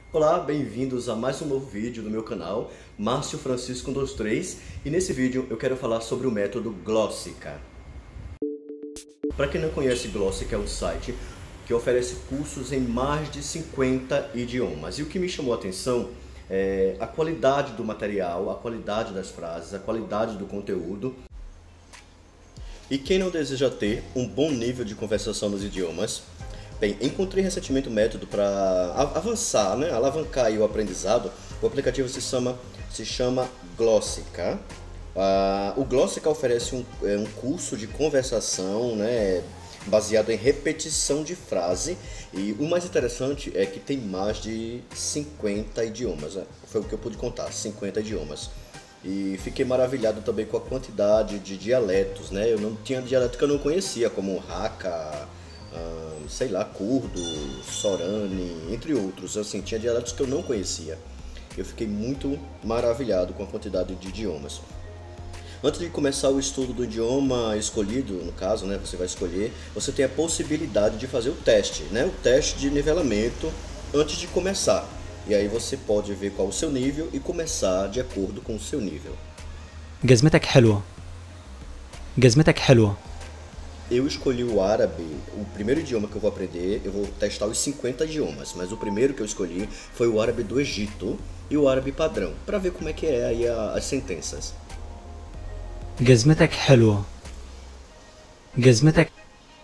Olá, bem-vindos a mais um novo vídeo do meu canal, Márcio Francisco 123, e nesse vídeo eu quero falar sobre o método Glossica. Para quem não conhece, Glossica é um site que oferece cursos em mais de 50 idiomas, e o que me chamou a atenção é a qualidade do material, a qualidade das frases, a qualidade do conteúdo. E quem não deseja ter um bom nível de conversação nos idiomas? Bem, encontrei recentemente um método para avançar, alavancar aí o aprendizado. O aplicativo se chama Glossica. O Glossica oferece um curso de conversação, baseado em repetição de frase. E o mais interessante é que tem mais de 50 idiomas. Foi o que eu pude contar, 50 idiomas. E fiquei maravilhado também com a quantidade de dialetos, Eu não tinha dialeto que eu não conhecia, como Hakka, curdo, sorani, entre outros. Assim, tinha dialetos que eu não conhecia. Eu fiquei muito maravilhado com a quantidade de idiomas. Antes de começar o estudo do idioma escolhido, no caso, você vai escolher, você tem a possibilidade de fazer o teste, o teste de nivelamento antes de começar. E aí você pode ver qual é o seu nível e começar de acordo com o seu nível. جزمتك حلوة. جزمتك حلوة. Eu escolhi o árabe, o primeiro idioma que eu vou aprender. Eu vou testar os 50 idiomas, mas o primeiro que eu escolhi foi o árabe do Egito e o árabe padrão, para ver como é que é aí as sentenças. جزمتك حلوة. جزمتك.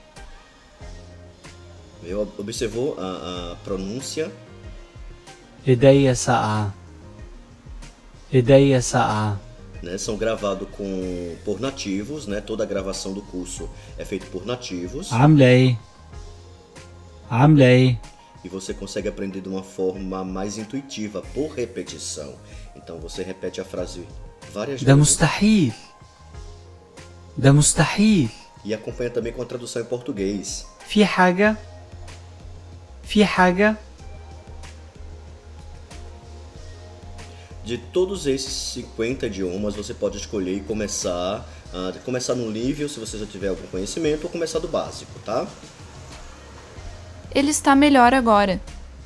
Eu observou a pronúncia. إيديا ساقعة. إيديا ساقعة. São gravados por nativos, toda a gravação do curso é feita por nativos. عاملة إيه؟ عاملة إيه؟ E você consegue aprender de uma forma mais intuitiva, por repetição. Então você repete a frase várias ده vezes. مستحيل. ده مستحيل. E acompanha também com a tradução em português. في حاجة؟ في حاجة؟ De todos esses 50 idiomas, você pode escolher e começar no nível, se você já tiver algum conhecimento, ou começar do básico, tá? Ele está melhor agora.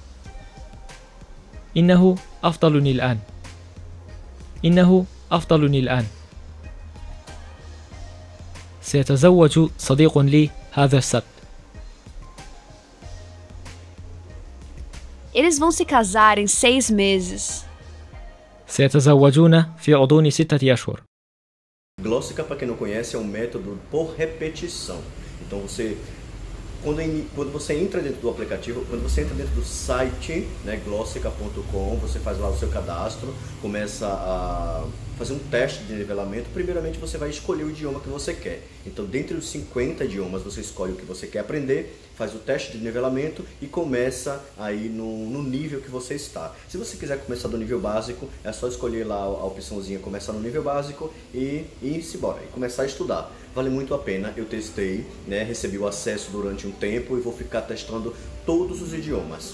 إنه أفضلني الآن. إنه أفضلني الآن. سيتزوج صديق لي هذا السبت. Eles vão se casar em 6 meses. سيتزوجون في غضون 6 أشهر. Glossica, para quem não conhece, é um método por repetição. Então quando você entra dentro do aplicativo, quando você entra dentro do site, glossica.com, você faz lá o seu cadastro, começa a fazer um teste de nivelamento. Primeiramente você vai escolher o idioma que você quer. Então, dentre os 50 idiomas, você escolhe o que você quer aprender, faz o teste de nivelamento e começa aí no nível que você está. Se você quiser começar do nível básico, é só escolher lá a opçãozinha começar no nível básico e ir-se embora, e começar a estudar. Vale muito a pena, eu testei, recebi o acesso durante um tempo e vou ficar testando todos os idiomas.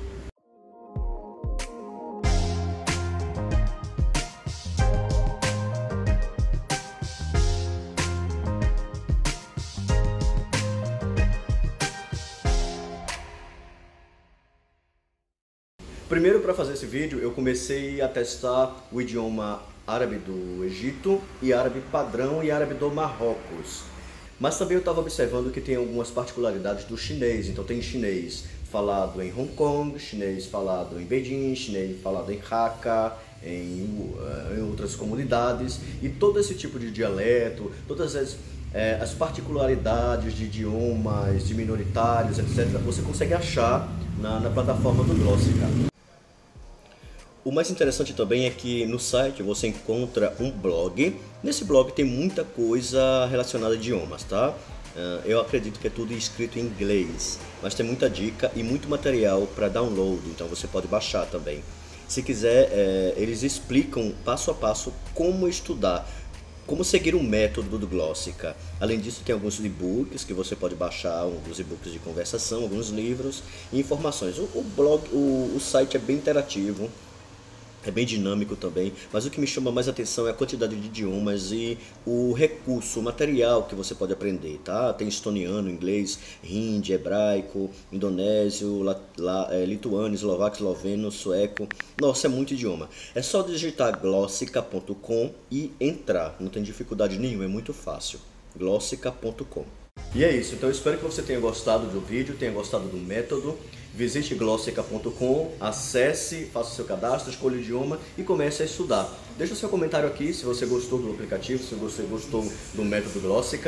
Primeiro, para fazer esse vídeo, eu comecei a testar o idioma árabe do Egito e árabe padrão e árabe do Marrocos. Mas também eu estava observando que tem algumas particularidades do chinês. Então tem chinês falado em Hong Kong, chinês falado em Beijing, chinês falado em Hakka, em outras comunidades. E todo esse tipo de dialeto, todas as particularidades de idiomas, de minoritários, etc., você consegue achar na plataforma do Glossica. O mais interessante também é que no site você encontra um blog. Nesse blog tem muita coisa relacionada a idiomas, tá? Eu acredito que é tudo escrito em inglês, mas tem muita dica e muito material para download, então você pode baixar também. Se quiser, eles explicam passo a passo como estudar, como seguir o método do Glossica. Além disso, tem alguns e-books que você pode baixar, alguns e-books de conversação, alguns livros e informações. O site é bem interativo. É bem dinâmico também, mas o que me chama mais atenção é a quantidade de idiomas e o recurso, o material que você pode aprender, tá? Tem estoniano, inglês, hindi, hebraico, indonésio, lituano, eslovaco, esloveno, sueco. Nossa, é muito idioma. É só digitar glossica.com e entrar, não tem dificuldade nenhuma, é muito fácil. glossica.com. E é isso, então eu espero que você tenha gostado do vídeo, tenha gostado do método. Visite glossica.com, acesse, faça o seu cadastro, escolha o idioma e comece a estudar. Deixa o seu comentário aqui se você gostou do aplicativo, se você gostou do método Glossica.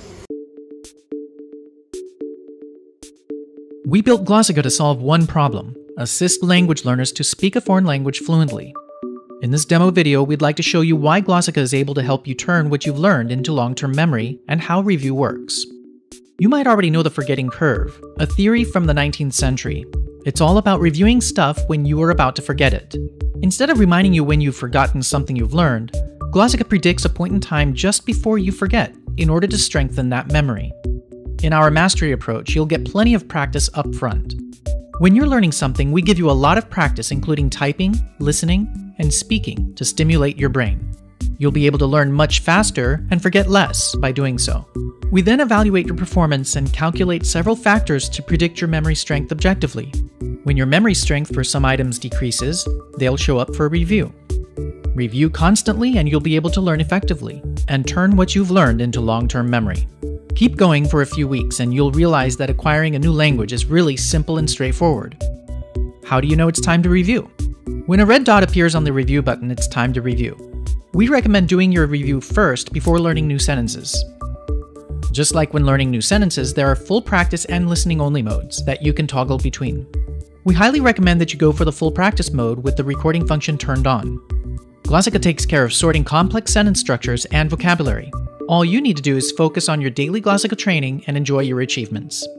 We built Glossica to solve one problem: assist language learners to speak a foreign language fluently. In this demo video, we'd like to show you why Glossica is able to help you turn what you've learned into long-term memory and how review works. You might already know the forgetting curve, a theory from the 19th century. It's all about reviewing stuff when you are about to forget it. Instead of reminding you when you've forgotten something you've learned, Glossica predicts a point in time just before you forget in order to strengthen that memory. In our mastery approach, you'll get plenty of practice up front. When you're learning something, we give you a lot of practice including typing, listening, and speaking to stimulate your brain. You'll be able to learn much faster and forget less by doing so. We then evaluate your performance and calculate several factors to predict your memory strength objectively. When your memory strength for some items decreases, they'll show up for review. Review constantly and you'll be able to learn effectively and turn what you've learned into long-term memory. Keep going for a few weeks and you'll realize that acquiring a new language is really simple and straightforward. How do you know it's time to review? When a red dot appears on the review button, it's time to review. We recommend doing your review first before learning new sentences. Just like when learning new sentences, there are full practice and listening only modes that you can toggle between. We highly recommend that you go for the full practice mode with the recording function turned on. Glossica takes care of sorting complex sentence structures and vocabulary. All you need to do is focus on your daily Glossica training and enjoy your achievements.